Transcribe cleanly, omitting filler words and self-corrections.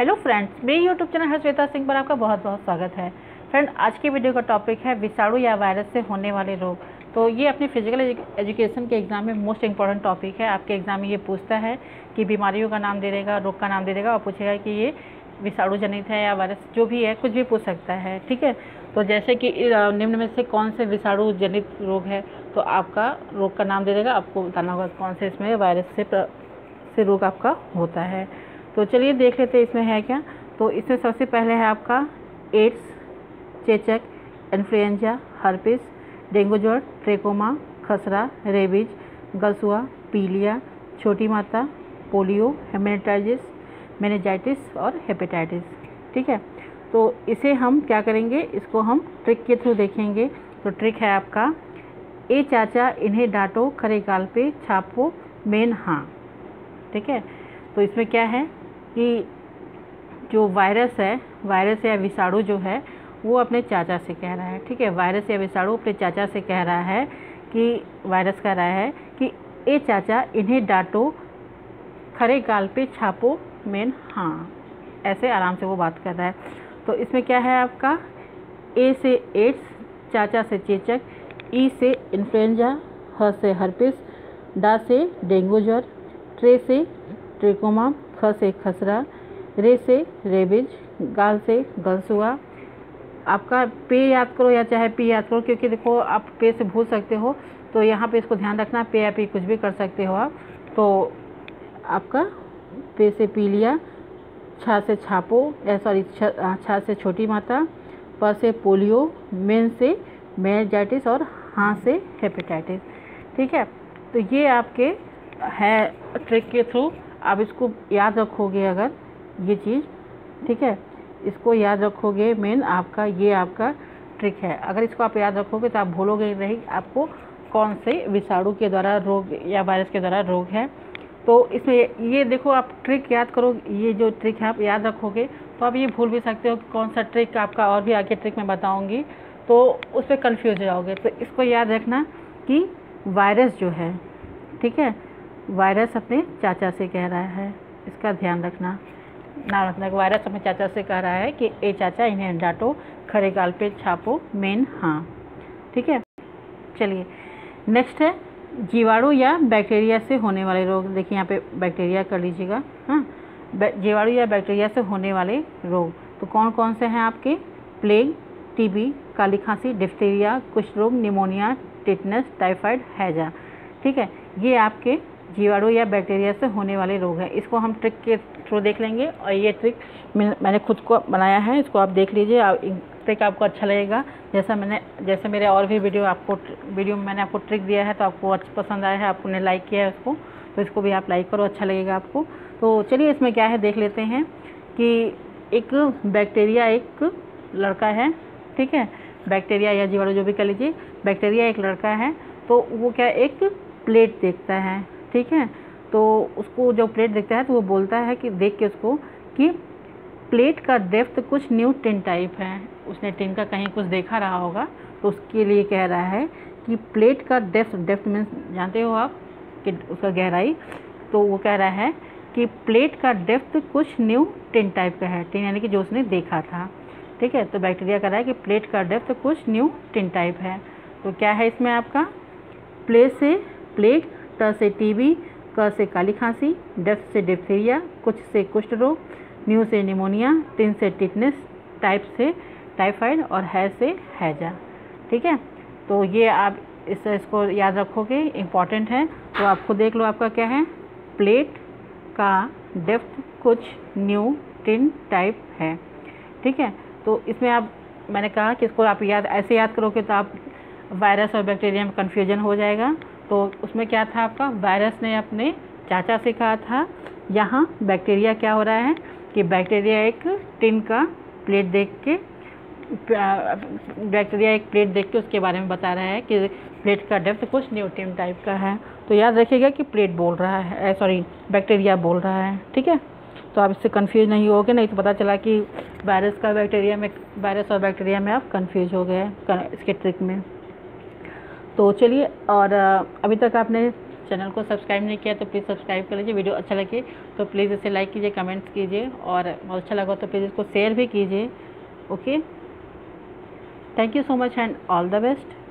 Hello friends, मेरे YouTube channel Harshveta Singh पर आपका बहुत बहुत स्वागत है। फ्रेंड, आज की वीडियो का टॉपिक है विषाणु या वायरस से होने वाले रोग। तो ये अपने फिजिकल एजुकेशन के एग्जाम में मोस्ट इंपॉर्टेंट टॉपिक है। आपके एग्जाम में ये पूछता है कि बीमारियों का नाम दे देगा, रोग का नाम दे देगा और पूछेगा कि ये विषाणु जनित है या वायरस, जो भी है कुछ भी पूछ सकता है। ठीक है, तो जैसे कि निम्न में से कौन से विषाणु जनित रोग है, तो आपका रोग का नाम दे देगा, आपको बताना होगा कौन से इसमें वायरस से रोग आपका होता है। तो चलिए देख लेते हैं इसमें है क्या। तो इसमें सबसे पहले है आपका एड्स, चेचक, इन्फ्लुएंजा, हर्पिस, डेंगू ज्वर, ट्रेकोमा, खसरा, रेबीज, गलसुआ, पीलिया, छोटी माता, पोलियो, हेपेटाइटिस, मेनिंजाइटिस और हेपेटाइटिस। ठीक है, तो इसे हम क्या करेंगे, इसको हम ट्रिक के थ्रू देखेंगे। तो ट्रिक है आपका ए चाचा इन्हें डांटो, खरे गाल पे छापो मेन हाँ। ठीक है, तो इसमें क्या है कि जो वायरस या विषाणु जो है वो अपने चाचा से कह रहा है। ठीक है, वायरस या विषाणु अपने चाचा से कह रहा है कि वायरस कह रहा है कि ए चाचा इन्हें डांटो, खरे गाल पे छापो मेन हाँ। ऐसे आराम से वो बात कर रहा है। तो इसमें क्या है आपका, ए से एड्स, चाचा से चेचक, ई से इन्फ्लुएंजा, ह से हर्पिस, डा से डेंगू ज्वर, ट्रे से ट्रिकोमा, ख से खसरा, रे से रेबीज, गाल से गलसुआ। आपका पे याद करो या चाहे पी याद करो, क्योंकि देखो आप पे से भूल सकते हो, तो यहाँ पे इसको ध्यान रखना, पे या पी कुछ भी कर सकते हो आप। तो आपका पे से पीलिया, छा से छापो छा से छोटी माता, प से पोलियो, मेन से मेनिंजाइटिस और हाँ से हेपेटाइटिस। ठीक है, तो ये आपके है ट्रिक के थ्रू आप इसको याद रखोगे अगर ये चीज़। ठीक है, इसको याद रखोगे, मेन आपका ये आपका ट्रिक है। अगर इसको आप याद रखोगे तो आप भूलोगे नहीं आपको कौन से विषाणु के द्वारा रोग या वायरस के द्वारा रोग है। तो इसमें ये देखो, आप ट्रिक याद करो, ये जो ट्रिक है आप याद रखोगे तो आप ये भूल भी सकते हो कि कौन सा ट्रिक आपका, और भी आगे ट्रिक मैं बताऊँगी तो उस पर कन्फ्यूज हो जाओगे। तो इसको याद रखना कि वायरस जो है, ठीक है, वायरस अपने चाचा से कह रहा है, इसका ध्यान रखना। ना रखना कि वायरस अपने चाचा से कह रहा है कि ए चाचा इन्हें डांटो, खरे गाल पे छापो मेन हाँ। ठीक है, चलिए नेक्स्ट है जीवाणु या बैक्टीरिया से होने वाले रोग। देखिए यहाँ पे बैक्टीरिया कर लीजिएगा। हाँ, जीवाणु या बैक्टीरिया से होने वाले रोग तो कौन कौन से हैं आपके, प्लेग, टीबी, काली खांसी, डिप्थीरिया, कुष्ठ रोग, निमोनिया, टिटनस, टाइफाइड, हैजा। ठीक है, ये आपके जीवाणु या बैक्टीरिया से होने वाले रोग हैं। इसको हम ट्रिक के थ्रू देख लेंगे और ये ट्रिक मैंने खुद को बनाया है, इसको आप देख लीजिए। ट्रिक आपको अच्छा लगेगा, जैसे मेरे और भी वीडियो में मैंने आपको ट्रिक दिया है तो आपको अच्छा पसंद आया है, आपने लाइक किया है उसको, तो इसको भी आप लाइक करो, अच्छा लगेगा आपको। तो चलिए इसमें क्या है देख लेते हैं कि एक बैक्टीरिया एक लड़का है। ठीक है, बैक्टीरिया या जीवाणु जो भी कह लीजिए, बैक्टीरिया एक लड़का है, तो वो क्या एक प्लेट देखता है। ठीक है, तो उसको जो प्लेट देखता है तो वो बोलता है कि देख के उसको कि प्लेट का डेप्थ कुछ न्यू टिन टाइप है। उसने टिन का कहीं कुछ देखा रहा होगा, तो उसके लिए कह रहा है कि प्लेट का डेप्थ मीन्स जानते हो आप कि उसका गहराई। तो वो कह रहा है कि प्लेट का डेप्थ कुछ न्यू टिन टाइप का है, टिन यानी कि जो उसने देखा था। ठीक है, तो बैक्टीरिया कह रहा है कि प्लेट का डेप्थ कुछ न्यू टिन टाइप है। तो क्या है इसमें आपका, प्ले से प्लेग, ट से टीबी, क से काली खांसी, डेप्थ से डिप्थीरिया, कुछ से कुष्ठ रोग, न्यू से निमोनिया, टिन से टिटनेस, टाइप से टाइफाइड और है से हैजा। ठीक है, तो ये आप इसको याद रखोगे, इम्पॉर्टेंट है। तो आपको देख लो आपका क्या है, प्लेट का डेप्थ कुछ न्यू टिन टाइप है। ठीक है, तो इसमें मैंने कहा कि इसको आप ऐसे याद करोगे तो आप वायरस और बैक्टीरिया में कन्फ्यूजन हो जाएगा। तो उसमें क्या था आपका, वायरस ने अपने चाचा से कहा था, यहाँ बैक्टीरिया क्या हो रहा है कि बैक्टीरिया एक टिन का प्लेट देख के उसके बारे में बता रहा है कि प्लेट का डेप्थ कुछ न्यू टिन टाइप का है। तो याद रखिएगा कि प्लेट बोल रहा है, बैक्टीरिया बोल रहा है। ठीक है, तो आप इससे कंफ्यूज नहीं होगे, नहीं तो पता चला कि वायरस और बैक्टीरिया में आप कंफ्यूज हो गए इसके ट्रिक में। तो चलिए, और अभी तक आपने चैनल को सब्सक्राइब नहीं किया तो प्लीज़ सब्सक्राइब कर लीजिए। वीडियो अच्छा लगे तो प्लीज़ इसे लाइक कीजिए, कमेंट्स कीजिए और अच्छा लगा तो प्लीज़ इसको शेयर भी कीजिए। Okay, thank you so much and all the best.